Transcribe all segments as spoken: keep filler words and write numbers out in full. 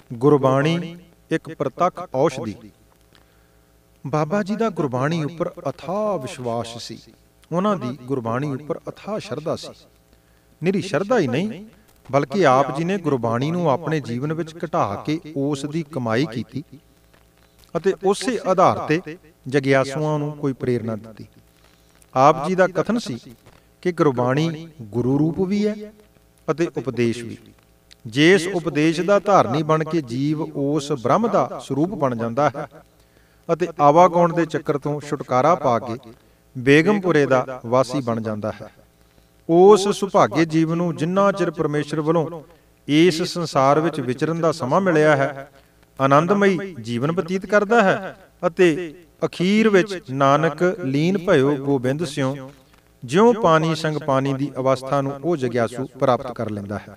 गुरबाणी एक प्रतख औषधि। बाबा जी का गुरबाणी उपर अथाह विश्वास सी। उन्हां दी गुरबाणी उपर अथाह शरधा सी। निरी शरधा ही नहीं बल्कि आप जी ने गुरबाणी नूं अपने जीवन विच घटा के उस दी कमाई कीती अते उसे आधार ते जगियासुआं नूं कोई प्रेरणा दित्ती। आप जी का कथन सी कि गुरबाणी गुरु रूप भी है अते उपदेश भी। जे इस उपदेश का धारनी बन के जीव उस ब्रह्म का स्वरूप बन जाता है अते आवागौण के चक्कर तो छुटकारा पा के बेगमपुरे का वासी बन जाता है। उस सुभागे जीव नूं जिन्ना चिर परमेश्वर वालों इस संसार विच विचरन का समा मिलिया है आनंदमई जीवन बतीत करता है अते अखीर विच नानक लीन भयो गोबिंद स्यों ज्यों पानी संग पानी की अवस्था नूं ओ जग्यासु प्राप्त कर लैंदा है।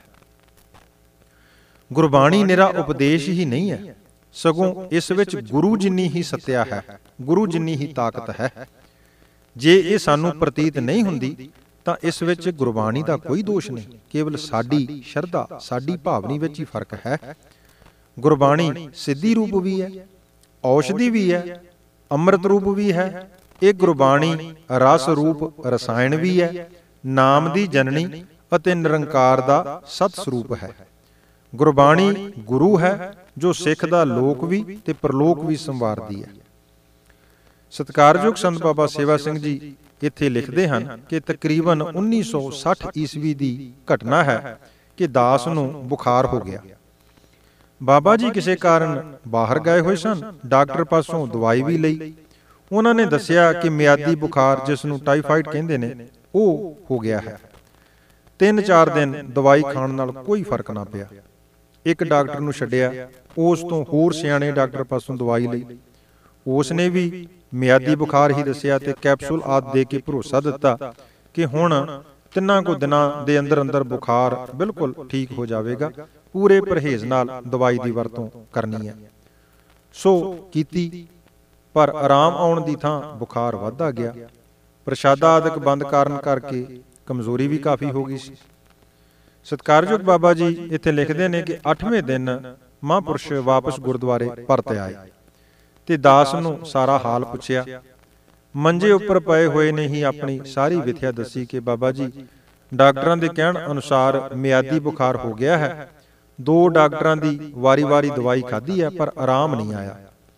गुरबाणी निरा उपदेश ही नहीं है सगों इस विच गुरु जिन्नी ही सत्या है, गुरु जिन्नी ही ताकत है। जे ये सानू प्रतीत नहीं हुंदी तां इस विच गुरबाणी का कोई दोष नहीं, केवल साडी शरधा साडी भावनी विच ही फर्क है। गुरबाणी सिद्धि रूप भी है, औषधि भी है, अमृत रूप भी है। एक गुरबाणी रस रूप रसायन भी है, नाम दी जननी अते निरंकार दा सत स्वरूप है। गुरबाणी गुरु है जो सिख दा लोक भी ते परलोक भी संवारदी है। सत्कारयोग संत बाबा सेवा सिंह जी इत्थे लिखते हैं कि तकरीबन उन्नीस सौ साठ ईस्वी की घटना है कि दास नूं बुखार हो गया। बाबा जी किसी कारण बाहर गए हुए सन, डॉक्टर पासों दवाई भी लई। उन्होंने दसिया कि मियादी बुखार जिसनूं टाइफाइड कहते हैं वो हो गया है। तीन चार दिन दवाई खाण नाल कोई फर्क ना पिया। एक डॉक्टर नूं छड्डिया, उस तो होर सियाणे डॉक्टर पासों दवाई लई। उसने भी मियादी बुखार ही दसिया ते कैप्सूल आदि दे के भरोसा दिता कि हुण तिन्नां को दिनां दे अंदर अंदर बुखार बिल्कुल ठीक हो जाएगा, पूरे परहेज नाल दवाई की वरतों करनी है। सो कीती पर आराम आउण दी थां बुखार वधदा गया। प्रशादा आदि बंद कारण करके कमजोरी भी काफ़ी हो गई सी। सत्कारयोग बाबा जी इत्थे लिखते हैं कि अठवें दिन महापुरुष वापस गुरुद्वारे परत आए ते दास नूं सारा हाल पुछया। मंजे उपर पए हुए ने ही अपनी सारी विथया दसी कि बाबा जी डॉक्टरां दे कहण अनुसार मियादी बुखार हो गया है। दो डॉक्टरां दी वारी वारी दवाई खाधी है पर आराम नहीं आया।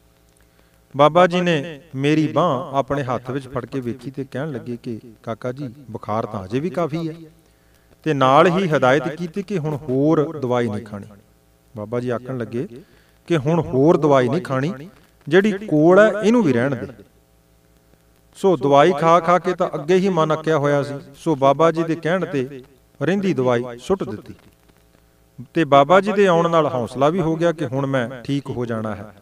बाबा जी ने मेरी बांह अपने हाथ विच फड़ के वेखी ते कहण लगे कि काका जी बुखार तां अजे भी काफ़ी है ते नाल ही हिदायत की कि हुण होर दवाई नहीं खानी। बाबा जी आखण लगे कि हुण होर दवाई नहीं खानी, जिहड़ी कोल है इहनूं भी रहण दे। सो दवाई खा खा के तां अगे ही मन अक्या होया सी। सो बाबा जी दे कहण ते रहिंदी दवाई सुट दित्ती ते बाबा जी दे आउण नाल हौसला भी हो गया कि हुण मैं ठीक हो जाना है।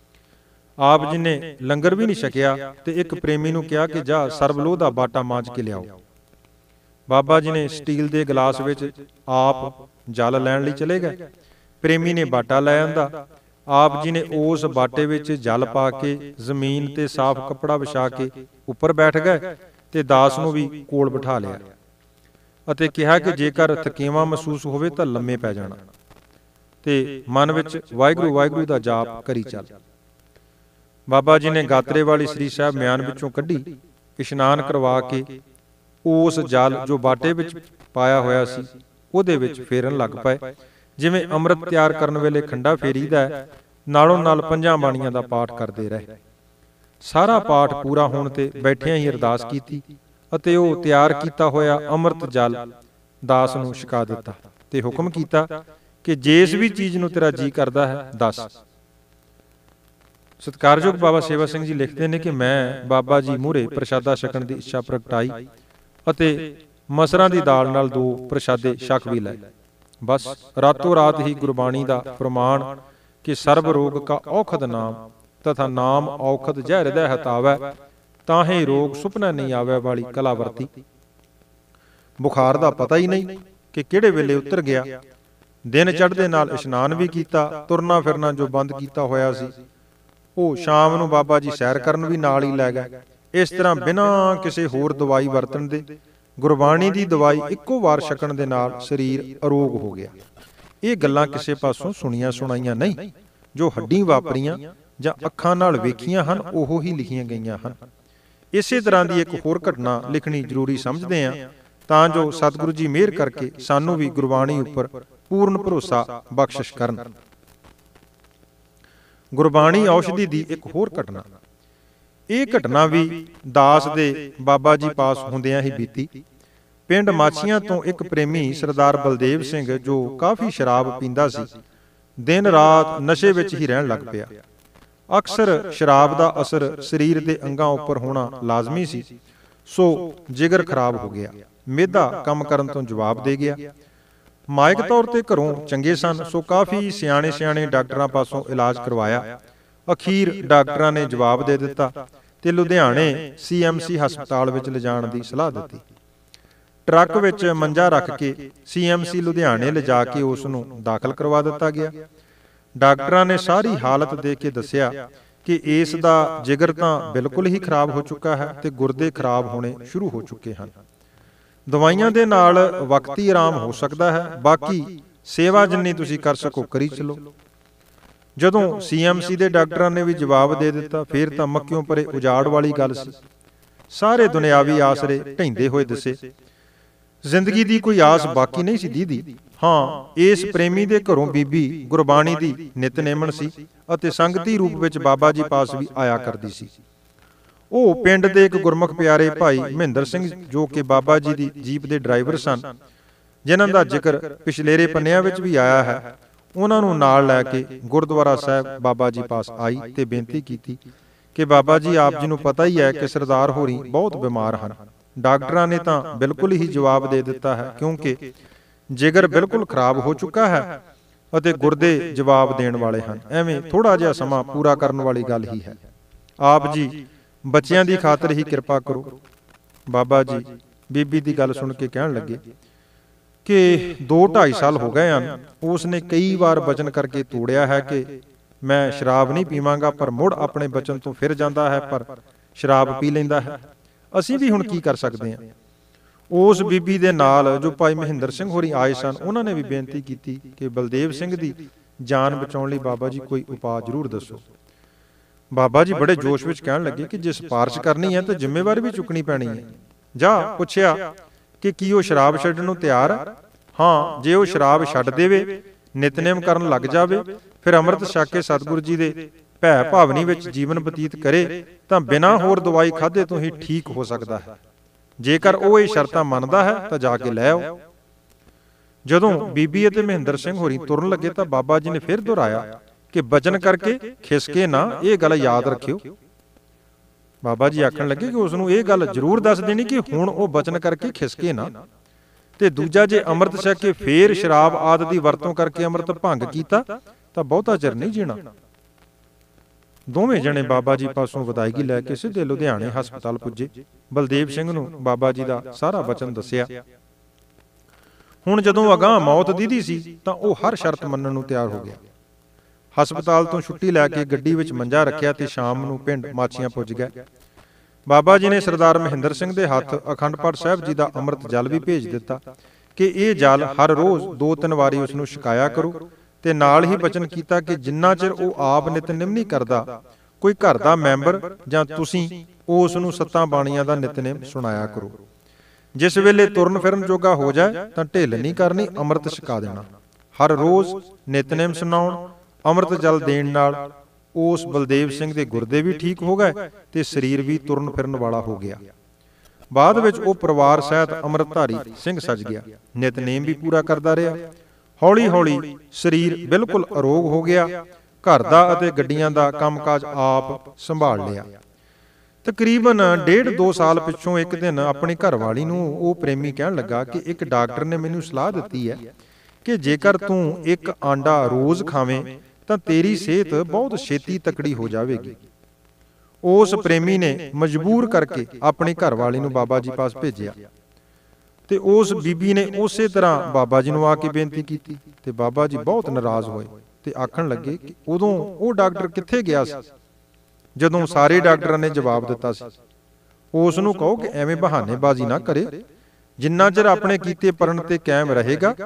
आप जी ने लंगर भी नहीं छकिया ते एक प्रेमी नूं कहा कि जा सरबलोह दा बाटा मांज के लियाओ। बाबा जी ने स्टील के गिलास विच आप जल लैण लई चले गए। प्रेमी ने बाटा लै आंदा। आप जी ने उस बाटे विच जल पा के जमीन ते साफ कपड़ा विछा के उपर बैठ गए ते दास नूं भी कोल बिठा लिया अते कहा कि जेकर थकेवा महसूस होवे तां लम्मे पै जाना ते मन विच वाहिगुरू वाहिगुरू दा जाप करी चल। बाबा जी ने गात्रे वाली श्री साहब म्यान विचों कढ़ी, इशनान करवा के उस जल जो बाटे विच पाया होया सी उहदे विच फेरन लग पए। जिवें अमृत तैयार करन वेले खंडा फेरीदा है, नालों नाल पंजां बाणियां दा पाठ करदे रहे। सारा पाठ पूरा होण ते बैठियां ही अरदास कीती अते ओह तैयार कीता होया अमृत जल दास नूं छका दिता ते हुक्म कीता कि जिस भी चीज़ नूं तेरा जी करदा है दस। सत्कारयोग बाबा सेवा सिंह जी लिखते हैं कि मैं बाबा जी मूहरे प्रशादा छकण की इच्छा प्रगटाई अते मसरां दी दाल नाल दो प्रशादे छक भी लए। बस रातों रात ही गुरबाणी का प्रमाण कि सर्ब रोग का औखद नाम तथा नाम औखद जह हृदय हतावै ताहे रोग सुपना नहीं आवे वाली कला वरती। बुखार का पता ही नहीं कि किहड़े वेले उतर गया। दिन चढ़दे नाल इशनान भी किया, तुरना फिरना जो बंद किया होया सी ਉਹ शाम ਨੂੰ बाबा जी सैर करन भी नाल ही लै गए। इस तरह बिना किसी होर दवाई वरतन दे गुरबाणी की दवाई इक्को वार छकण दे नाल शरीर अरोग हो गया। ਇਹ ਗੱਲਾਂ ਕਿਸੇ ਪਾਸੋਂ ਸੁਣੀਆਂ ਸੁਣਾਈਆਂ ਨਹੀਂ, ਜੋ ਹੱਡੀਂ ਵਾਪਰੀਆਂ ਜਾਂ ਅੱਖਾਂ ਨਾਲ ਵੇਖੀਆਂ ਹਨ ਉਹ ਹੀ ਲਿਖੀਆਂ ਗਈਆਂ ਹਨ। ਇਸੇ ਤਰ੍ਹਾਂ ਦੀ ਇੱਕ ਹੋਰ ਘਟਨਾ ਲਿਖਣੀ ਜ਼ਰੂਰੀ ਸਮਝਦੇ ਹਾਂ, ਤਾਂ ਜੋ ਸਤਿਗੁਰੂ ਜੀ ਮਿਹਰ ਕਰਕੇ ਸਾਨੂੰ ਵੀ ਗੁਰਬਾਣੀ ਉੱਪਰ ਪੂਰਨ ਭਰੋਸਾ ਬਖਸ਼ਿਸ਼ ਕਰਨ। ਗੁਰਬਾਣੀ ਔਸ਼ਧੀ ਦੀ ਇੱਕ ਹੋਰ ਘਟਨਾ। ਇਹ ਘਟਨਾ ਵੀ ਦਾਸ ਦੇ ਬਾਬਾ ਜੀ ਪਾਸ ਹੁੰਦਿਆਂ ਹੀ ਬੀਤੀ। ਪਿੰਡ ਮਾਛੀਆਂ ਤੋਂ ਇੱਕ ਪ੍ਰੇਮੀ ਸਰਦਾਰ ਬਲਦੇਵ ਸਿੰਘ, ਜੋ ਕਾਫੀ ਸ਼ਰਾਬ ਪੀਂਦਾ ਸੀ, ਦਿਨ ਰਾਤ ਨਸ਼ੇ ਵਿੱਚ ਹੀ ਰਹਿਣ ਲੱਗ ਪਿਆ। ਅਕਸਰ ਸ਼ਰਾਬ ਦਾ ਅਸਰ ਸਰੀਰ ਦੇ ਅੰਗਾਂ ਉੱਪਰ ਹੋਣਾ ਲਾਜ਼ਮੀ ਸੀ, ਸੋ ਜਿਗਰ ਖਰਾਬ ਹੋ ਗਿਆ। ਮਿਹਦਾ ਕੰਮ ਕਰਨ ਤੋਂ ਜਵਾਬ ਦੇ ਗਿਆ। ਮਾਇਕ ਤੌਰ ਤੇ ਘਰੋਂ ਚੰਗੇ ਸਨ, ਸੋ ਕਾਫੀ ਸਿਆਣੇ ਸਿਆਣੇ ਡਾਕਟਰਾਂ ਪਾਸੋਂ ਇਲਾਜ ਕਰਵਾਇਆ। ਅਖੀਰ ਡਾਕਟਰਾਂ ਨੇ ਜਵਾਬ ਦੇ ਦਿੱਤਾ ਤੇ ਲੁਧਿਆਣੇ ਸੀ ਐਮ ਸੀ ਹਸਪਤਾਲ ਵਿੱਚ ਲਿਜਾਣ ਦੀ ਸਲਾਹ ਦਿੱਤੀ। ਟਰੱਕ ਵਿੱਚ ਮੰਜਾ ਰੱਖ ਕੇ ਸੀ ਐਮ ਸੀ ਲੁਧਿਆਣੇ ਲਿਜਾ ਕੇ ਉਸ ਨੂੰ ਦਾਖਲ ਕਰਵਾ ਦਿੱਤਾ ਗਿਆ। ਡਾਕਟਰਾਂ ਨੇ ਸਾਰੀ ਹਾਲਤ ਦੇਖ ਕੇ ਦੱਸਿਆ ਕਿ ਇਸ ਦਾ ਜਿਗਰ ਤਾਂ ਬਿਲਕੁਲ ਹੀ ਖਰਾਬ ਹੋ ਚੁੱਕਾ ਹੈ ਤੇ ਗੁਰਦੇ ਖਰਾਬ ਹੋਣੇ ਸ਼ੁਰੂ ਹੋ ਚੁੱਕੇ ਹਨ। ਦਵਾਈਆਂ ਦੇ ਨਾਲ ਵਕਤੀ ਆਰਾਮ ਹੋ ਸਕਦਾ ਹੈ, ਬਾਕੀ ਸੇਵਾ ਜਿੰਨੀ ਤੁਸੀਂ ਕਰ ਸਕੋ ਕਰੀ ਚਲੋ। ਜਦੋਂ ਸੀ ਐਮ ਸੀ ਦੇ ਡਾਕਟਰਾਂ ਨੇ ਵੀ ਜਵਾਬ ਦੇ ਦਿੱਤਾ, ਫਿਰ ਤਾਂ ਮੱਕਿਓਂ ਪਰੇ ਉਜਾੜ ਵਾਲੀ ਗੱਲ ਸੀ। ਸਾਰੇ ਦੁਨਿਆਵੀ ਆਸਰੇ ਢਹਿੰਦੇ ਹੋਏ ਦਿਸੇ। ਜ਼ਿੰਦਗੀ ਦੀ ਕੋਈ ਆਸ ਬਾਕੀ ਨਹੀਂ ਸੀ ਦੀਦੀ। ਹਾਂ, ਇਸ ਪ੍ਰੇਮੀ ਦੇ ਘਰੋਂ ਬੀਬੀ ਗੁਰਬਾਣੀ ਦੀ ਨਿਤਨੇਮਣ ਸੀ ਅਤੇ ਸੰਗਤੀ ਰੂਪ ਵਿੱਚ ਬਾਬਾ ਜੀ ਪਾਸ ਵੀ ਆਇਆ ਕਰਦੀ ਸੀ। ਉਹ ਪਿੰਡ ਦੇ ਇੱਕ ਗੁਰਮੁਖ ਪਿਆਰੇ ਭਾਈ ਮਹਿੰਦਰ ਸਿੰਘ, ਜੋ ਕਿ ਬਾਬਾ ਜੀ ਦੀ ਜੀਪ ਦੇ ਡਰਾਈਵਰ ਸਨ, ਜਿਨ੍ਹਾਂ ਦਾ ਜ਼ਿਕਰ ਪਿਛਲੇਰੇ ਪੰਨਿਆਂ ਵਿੱਚ ਵੀ ਆਇਆ ਹੈ, ਉਹਨਾਂ ਨੂੰ ਨਾਲ ਲੈ ਕੇ ਗੁਰਦੁਆਰਾ ਸਾਹਿਬ ਬਾਬਾ ਜੀ ਪਾਸ ਆਈ ਤੇ ਬੇਨਤੀ ਕੀਤੀ ਕਿ ਬਾਬਾ ਜੀ, ਆਪ ਜੀ ਨੂੰ ਪਤਾ ਹੀ ਹੈ ਕਿ ਸਰਦਾਰ ਹੋਰੀ ਬਹੁਤ ਬਿਮਾਰ ਹਨ। ਡਾਕਟਰਾਂ ਨੇ ਤਾਂ ਬਿਲਕੁਲ ਹੀ ਜਵਾਬ ਦੇ ਦਿੱਤਾ ਹੈ, ਕਿਉਂਕਿ ਜਿਗਰ ਬਿਲਕੁਲ ਖਰਾਬ ਹੋ ਚੁੱਕਾ ਹੈ ਅਤੇ ਗੁਰਦੇ ਜਵਾਬ ਦੇਣ ਵਾਲੇ ਹਨ। ਐਵੇਂ ਥੋੜਾ ਜਿਹਾ ਸਮਾਂ ਪੂਰਾ ਕਰਨ ਵਾਲੀ ਗੱਲ ਹੀ ਹੈ। ਆਪ ਜੀ ਬੱਚਿਆਂ ਦੀ ਖਾਤਰ ਹੀ ਕਿਰਪਾ ਕਰੋ। ਬਾਬਾ ਜੀ ਬੀਬੀ ਦੀ ਗੱਲ ਸੁਣ ਕੇ ਕਹਿਣ ਲੱਗੇ ਕਿ ਦੋ ਢਾਈ ਸਾਲ ਹੋ ਗਏ ਹਨ, ਉਸ ਨੇ ਕਈ ਵਾਰ ਬਚਨ ਕਰਕੇ ਤੋੜਿਆ ਹੈ ਕਿ ਮੈਂ ਸ਼ਰਾਬ ਨਹੀਂ ਪੀਵਾਂਗਾ, ਪਰ ਮੁੜ ਆਪਣੇ ਬਚਨ ਤੋਂ ਫਿਰ ਜਾਂਦਾ ਹੈ, ਪਰ ਸ਼ਰਾਬ ਪੀ ਲੈਂਦਾ ਹੈ। ਅਸੀਂ ਵੀ ਹੁਣ ਕੀ ਕਰ ਸਕਦੇ ਹਾਂ। ਉਸ ਬੀਬੀ ਦੇ ਨਾਲ ਜੋ ਭਾਈ ਮਹਿੰਦਰ ਸਿੰਘ ਹੋਰੀ ਆਏ ਸਨ, ਉਹਨਾਂ ਨੇ ਵੀ ਬੇਨਤੀ ਕੀਤੀ ਕਿ ਬਲਦੇਵ ਸਿੰਘ ਦੀ ਜਾਨ ਬਚਾਉਣ ਲਈ ਬਾਬਾ ਜੀ ਕੋਈ ਉਪਾਅ ਜ਼ਰੂਰ ਦੱਸੋ। ਬਾਬਾ ਜੀ ਬੜੇ ਜੋਸ਼ ਵਿੱਚ ਕਹਿਣ ਲੱਗੇ ਕਿ ਜੇ ਸਿਫਾਰਿਸ਼ ਕਰਨੀ ਹੈ ਤਾਂ ਜ਼ਿੰਮੇਵਾਰੀ ਵੀ ਚੁੱਕਣੀ ਪੈਣੀ ਹੈ। ਜਾ ਪੁੱਛਿਆ ਕਿ ਕੀ ਉਹ ਸ਼ਰਾਬ ਛੱਡਣ ਨੂੰ ਤਿਆਰ ਹੈ? ਹਾਂ, ਜੇ ਉਹ ਸ਼ਰਾਬ ਛੱਡ ਦੇਵੇ, ਨਿਤਨੇਮ ਕਰਨ ਲੱਗ ਜਾਵੇ, ਫਿਰ ਅੰਮ੍ਰਿਤ ਛਕ ਕੇ ਸਤਿਗੁਰੂ ਜੀ ਦੇ ਭੈ ਭਾਵਨੀ ਵਿੱਚ ਜੀਵਨ ਬਤੀਤ ਕਰੇ, ਤਾਂ ਬਿਨਾਂ ਹੋਰ ਦਵਾਈ ਖਾਧੇ ਤੋਂ ਹੀ ਠੀਕ ਹੋ ਸਕਦਾ ਹੈ। ਜੇਕਰ ਉਹ ਇਹ ਸ਼ਰਤਾਂ ਮੰਨਦਾ ਹੈ ਤਾਂ ਜਾ ਕੇ ਲੈ ਆਓ। ਜਦੋਂ ਬੀਬੀ ਅਤੇ ਮਹਿੰਦਰ ਸਿੰਘ ਹੋਰੀ ਤੁਰਨ ਲੱਗੇ ਤਾਂ ਬਾਬਾ ਜੀ ਨੇ ਫਿਰ ਦੁਹਰਾਇਆ ਕਿ ਬਚਨ ਕਰਕੇ ਖਿਸਕੇ ਨਾ, ਇਹ ਗੱਲ ਯਾਦ ਰੱਖਿਓ। ਬਾਬਾ ਜੀ ਆਖਣ ਲੱਗੇ ਕਿ ਉਸ ਨੂੰ ਇਹ ਗੱਲ ਜ਼ਰੂਰ ਦੱਸ ਦੇਣੀ ਕਿ ਹੁਣ ਉਹ ਬਚਨ ਕਰਕੇ ਖਿਸਕੇ ਨਾ, ਤੇ ਦੂਜਾ, ਜੇ ਅੰਮ੍ਰਿਤ ਛਕ ਕੇ ਫੇਰ ਸ਼ਰਾਬ ਆਦਿ ਦੀ ਵਰਤੋਂ ਕਰਕੇ ਅੰਮ੍ਰਿਤ ਭੰਗ ਕੀਤਾ ਤਾਂ ਬਹੁਤਾ ਚਿਰ ਨਹੀਂ ਜੀਣਾ। ਦੋਵੇਂ ਜਣੇ ਬਾਬਾ ਜੀ ਪਾਸੋਂ ਵਿਦਾਇਗੀ ਲੈ ਕੇ ਸਿੱਧੇ ਲੁਧਿਆਣੇ ਹਸਪਤਾਲ ਪੁੱਜੇ। ਬਲਦੇਵ ਸਿੰਘ ਨੂੰ ਬਾਬਾ ਜੀ ਦਾ ਸਾਰਾ ਬਚਨ ਦੱਸਿਆ। ਹੁਣ ਜਦੋਂ ਅਗਾਂਹ ਮੌਤ ਦੀਦੀ ਸੀ ਤਾਂ ਉਹ ਹਰ ਸ਼ਰਤ ਮੰਨਣ ਨੂੰ ਤਿਆਰ ਹੋ ਗਿਆ। ਹਸਪਤਾਲ ਤੋਂ ਛੁੱਟੀ ਲੈ ਕੇ ਗੱਡੀ ਵਿੱਚ ਮੰਜਾ ਰੱਖਿਆ ਤੇ ਸ਼ਾਮ ਨੂੰ ਪਿੰਡ ਮਾਛੀਆਂ ਪੁੱਜ ਗਏ। ਬਾਬਾ ਜੀ ਨੇ ਸਰਦਾਰ ਮਹਿੰਦਰ ਸਿੰਘ ਦੇ ਹੱਥ ਅਖੰਡ ਪਾਠ ਸਾਹਿਬ ਜੀ ਦਾ ਅੰਮ੍ਰਿਤ ਜਲ ਵੀ ਭੇਜ ਦਿੱਤਾ ਕਿ ਇਹ ਜਲ ਹਰ ਰੋਜ਼ ਦੋ ਤਿੰਨ ਵਾਰੀ ਉਸ ਨੂੰ ਛਕਾਇਆ ਕਰੋ, ਤੇ ਨਾਲ ਹੀ ਬਚਨ ਕੀਤਾ ਕਿ ਜਿੰਨਾ ਚਿਰ ਉਹ ਆਪ ਨਿਤਨੇਮ ਨਹੀਂ ਕਰਦਾ, ਕੋਈ ਘਰ ਦਾ ਮੈਂਬਰ ਜਾਂ ਤੁਸੀਂ ਉਸ ਨੂੰ ਸੱਤਾਂ ਬਾਣੀਆਂ ਦਾ ਨਿਤਨੇਮ ਸੁਣਾਇਆ ਕਰੋ। ਜਿਸ ਵੇਲੇ ਤੁਰਨ ਫਿਰਨ ਜੋਗਾ ਹੋ ਜਾਏ ਤਾਂ ਢਿੱਲ ਨਹੀਂ ਕਰਨੀ, ਅੰਮ੍ਰਿਤ ਛਕਾ ਦੇਣਾ। ਹਰ ਰੋਜ਼ ਨਿਤਨੇਮ ਸੁਣਾਉਣ, ਅੰਮ੍ਰਿਤ ਜਲ ਦੇਣ ਨਾਲ ਉਸ ਬਲਦੇਵ ਸਿੰਘ ਦੇ ਗੁਰਦੇ ਵੀ ਠੀਕ ਹੋ ਗਏ ਤੇ ਸਰੀਰ ਵੀ ਤੁਰਨ ਫਿਰਨ ਵਾਲਾ ਹੋ ਗਿਆ। ਬਾਅਦ ਵਿੱਚ ਉਹ ਪਰਿਵਾਰ ਸਹਿਤ ਅੰਮ੍ਰਿਤਧਾਰੀ ਸਿੰਘ ਸੱਜ ਗਿਆ। ਨਿਤਨੇਮ ਵੀ ਪੂਰਾ ਕਰਦਾ ਰਿਹਾ। ਹੌਲੀ ਹੌਲੀ ਸਰੀਰ ਬਿਲਕੁਲ ਅਰੋਗ ਹੋ ਗਿਆ। ਘਰ ਦਾ ਅਤੇ ਗੱਡੀਆਂ ਦਾ ਕੰਮਕਾਜ ਆਪ ਸੰਭਾਲ ਲਿਆ। ਤਕਰੀਬਨ ਡੇਢ ਦੋ ਸਾਲ ਪਿੱਛੋਂ ਇੱਕ ਦਿਨ ਆਪਣੀ ਘਰਵਾਲੀ ਨੂੰ ਉਹ ਪ੍ਰੇਮੀ ਕਹਿਣ ਲੱਗਾ ਕਿ ਇੱਕ ਡਾਕਟਰ ਨੇ ਮੈਨੂੰ ਸਲਾਹ ਦਿੱਤੀ ਹੈ ਕਿ ਜੇਕਰ ਤੂੰ ਇੱਕ ਆਂਡਾ ਰੋਜ਼ ਖਾਵੇਂ ਤਾਂ ਤੇਰੀ ਸਿਹਤ ਬਹੁਤ ਛੇਤੀ ਤਕੜੀ ਹੋ ਜਾਵੇਗੀ। ਉਸ ਪ੍ਰੇਮੀ ਨੇ ਮਜਬੂਰ ਕਰਕੇ ਆਪਣੀ ਘਰਵਾਲੀ ਨੂੰ ਬਾਬਾ ਜੀ ਪਾਸ ਭੇਜਿਆ ਤੇ ਉਸ ਬੀਬੀ ਨੇ ਉਸੇ ਤਰ੍ਹਾਂ ਬਾਬਾ ਜੀ ਨੂੰ ਆ ਕੇ ਬੇਨਤੀ ਕੀਤੀ ਤੇ ਬਾਬਾ ਜੀ ਬਹੁਤ ਨਾਰਾਜ਼ ਹੋਏ ਤੇ ਆਖਣ ਲੱਗੇ ਕਿ ਉਦੋਂ ਉਹ ਡਾਕਟਰ ਕਿੱਥੇ ਗਿਆ ਸੀ ਜਦੋਂ ਸਾਰੇ ਡਾਕਟਰਾਂ ਨੇ ਜਵਾਬ ਦਿੱਤਾ ਸੀ। ਉਸ ਨੂੰ ਕਹੋ ਕਿ ਐਵੇਂ ਬਹਾਨੇਬਾਜ਼ੀ ਨਾ ਕਰੇ, ਜਿੰਨਾ ਚਿਰ ਆਪਣੇ ਕੀਤੇ ਪਰਨ ਤੇ ਕਾਇਮ ਰਹੇਗਾ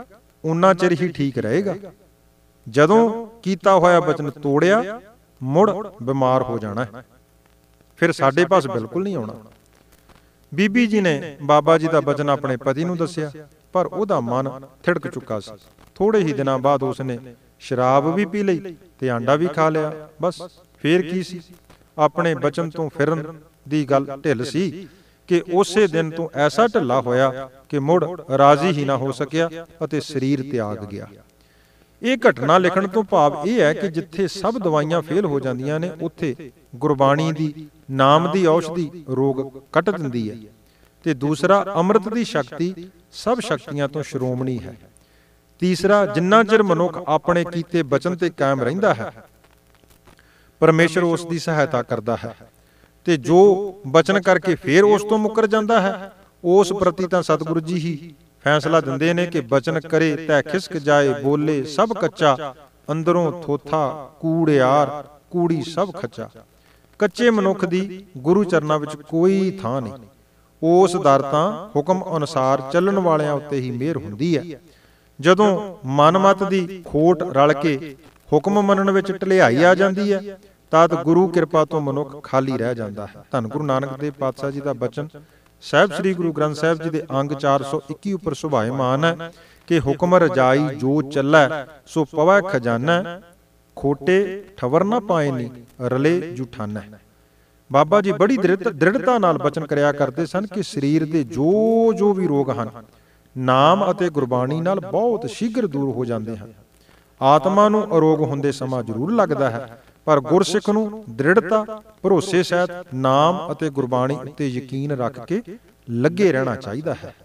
ਉਨਾ ਚਿਰ ਹੀ ਠੀਕ ਰਹੇਗਾ। ਜਦੋਂ ਕੀਤਾ ਹੋਇਆ ਬਚਨ ਤੋੜਿਆ ਮੁੜ ਬਿਮਾਰ ਹੋ ਜਾਣਾ, ਫਿਰ ਸਾਡੇ ਪਾਸ ਬਿਲਕੁਲ ਨਹੀਂ ਆਉਣਾ। ਬੀਬੀ ਜੀ ਨੇ ਬਾਬਾ ਜੀ ਦਾ ਬਚਨ ਆਪਣੇ ਪਤੀ ਨੂੰ ਦੱਸਿਆ, ਪਰ ਉਹਦਾ ਮਨ ਥਿੜਕ ਚੁੱਕਾ ਸੀ। ਥੋੜੇ ਹੀ ਦਿਨਾਂ ਬਾਅਦ ਉਸਨੇ ਸ਼ਰਾਬ ਵੀ ਪੀ ਲਈ ਤੇ ਆਂਡਾ ਵੀ ਖਾ ਲਿਆ। ਬਸ ਫੇਰ ਕੀ ਸੀ, ਆਪਣੇ ਬਚਨ ਤੋਂ ਫਿਰਨ ਦੀ ਗੱਲ ਢਿੱਲ ਸੀ ਕਿ ਉਸੇ ਦਿਨ ਤੋਂ ਐਸਾ ਢਿੱਲਾ ਹੋਇਆ ਕਿ ਮੁੜ ਰਾਜ਼ੀ ਹੀ ਨਾ ਹੋ ਸਕਿਆ ਅਤੇ ਸਰੀਰ ਤਿਆਗ ਗਿਆ। ਇਹ ਘਟਨਾ ਲਿਖਣ ਤੋਂ ਭਾਵ ਇਹ ਹੈ ਕਿ ਜਿੱਥੇ ਸਭ ਦਵਾਈਆਂ ਫੇਲ ਹੋ ਜਾਂਦੀਆਂ ਨੇ, ਉੱਥੇ ਗੁਰਬਾਣੀ ਦੀ ਨਾਮ ਦੀ ਔਸ਼ਧੀ ਰੋਗ ਕੱਟ ਦਿੰਦੀ ਹੈ। ਤੇ ਦੂਸਰਾ, ਅੰਮ੍ਰਿਤ ਦੀ ਸ਼ਕਤੀ ਸਭ ਸ਼ਕਤੀਆਂ ਤੋਂ ਸ਼੍ਰੋਮਣੀ ਹੈ। ਤੀਸਰਾ, ਜਿੰਨਾ ਚਿਰ ਮਨੁੱਖ ਆਪਣੇ ਕੀਤੇ ਬਚਨ ਤੇ ਕਾਇਮ ਰਹਿੰਦਾ ਹੈ, ਪਰਮੇਸ਼ਰ ਉਸ ਦੀ ਸਹਾਇਤਾ ਕਰਦਾ ਹੈ। ਤੇ ਜੋ ਬਚਨ ਕਰਕੇ ਫੇਰ ਉਸ ਤੋਂ ਮੁੱਕਰ ਜਾਂਦਾ ਹੈ, ਉਸ ਪ੍ਰਤੀ ਤਾਂ ਸਤਿਗੁਰੂ ਜੀ ਹੀ ਫੈਸਲਾ ਦਿੰਦੇ ਨੇ ਕਿ ਬਚਨ ਕਰੇ ਤੈ ਖਿਸਕ ਜਾਏ, ਬੋਲੇ ਸਭ ਕੱਚਾ, ਅੰਦਰੋਂ ਥੋਥਾ ਕੂੜਿਆਰ, ਕੂੜੀ ਸਭ ਖੱਚਾ। ਕੱਚੇ ਮਨੁੱਖ ਦੀ ਗੁਰੂ ਚਰਨਾਂ ਵਿੱਚ ਕੋਈ ਥਾਂ ਨਹੀਂ। ਉਸ ਦਰ ਤਾਂ ਹੁਕਮ ਅਨੁਸਾਰ ਚੱਲਣ ਵਾਲਿਆਂ ਉੱਤੇ ਹੀ ਮਿਹਰ ਹੁੰਦੀ ਹੈ। ਜਦੋਂ ਮਨਮਤ ਦੀ ਖੋਟ ਰਲ ਕੇ ਹੁਕਮ ਮੰਨਣ ਵਿੱਚ ਢਲਿਆਈ ਆ ਜਾਂਦੀ ਹੈ, ਤਦ ਗੁਰੂ ਕਿਰਪਾ ਤੋਂ ਮਨੁੱਖ ਖਾਲੀ ਰਹਿ ਜਾਂਦਾ ਹੈ। ਧੰਨ ਗੁਰੂ ਨਾਨਕ ਦੇਵ ਪਾਤਸ਼ਾਹ ਜੀ ਦਾ ਬਚਨ ਸਾਹਿਬ ਸ੍ਰੀ ਗੁਰੂ ਗ੍ਰੰਥ ਸਾਹਿਬ ਜੀ ਦੇ ਅੰਗ ਚਾਰ ਸੌ ਇੱਕੀ ਉੱਪਰ ਸੁਭਾਇਮਾਨ ਹੈ ਕਿ ਹੁਕਮ ਰਜਾਈ ਜੋ ਚੱਲੈ ਸੋ ਪਵੈ ਖਜ਼ਾਨਾ, ਖੋਟੇ ਠਵਰ ਨਾ ਪਾਏ ਨੀ ਰਲੇ ਜੂਠਾਨਾ। ਬਾਬਾ ਜੀ ਬੜੀ ਦ੍ਰਿੜਤਾ ਨਾਲ ਬਚਨ ਕਰਿਆ ਕਰਦੇ ਸਨ ਕਿ ਸਰੀਰ ਦੇ ਜੋ ਜੋ ਵੀ ਰੋਗ ਹਨ, ਨਾਮ ਅਤੇ ਗੁਰਬਾਣੀ ਨਾਲ ਬਹੁਤ ਸ਼ੀਘਰ ਦੂਰ ਹੋ ਜਾਂਦੇ ਹਨ। ਆਤਮਾ ਨੂੰ ਅਰੋਗ ਹੁੰਦੇ ਸਮਾਂ ਜ਼ਰੂਰ ਲੱਗਦਾ ਹੈ, ਪਰ ਗੁਰਸਿੱਖ ਨੂੰ ਦ੍ਰਿੜਤਾ ਭਰੋਸੇ ਸਹਿਤ ਨਾਮ ਅਤੇ ਗੁਰਬਾਣੀ ਉੱਤੇ ਯਕੀਨ ਰੱਖ ਕੇ ਲੱਗੇ ਰਹਿਣਾ ਚਾਹੀਦਾ ਹੈ।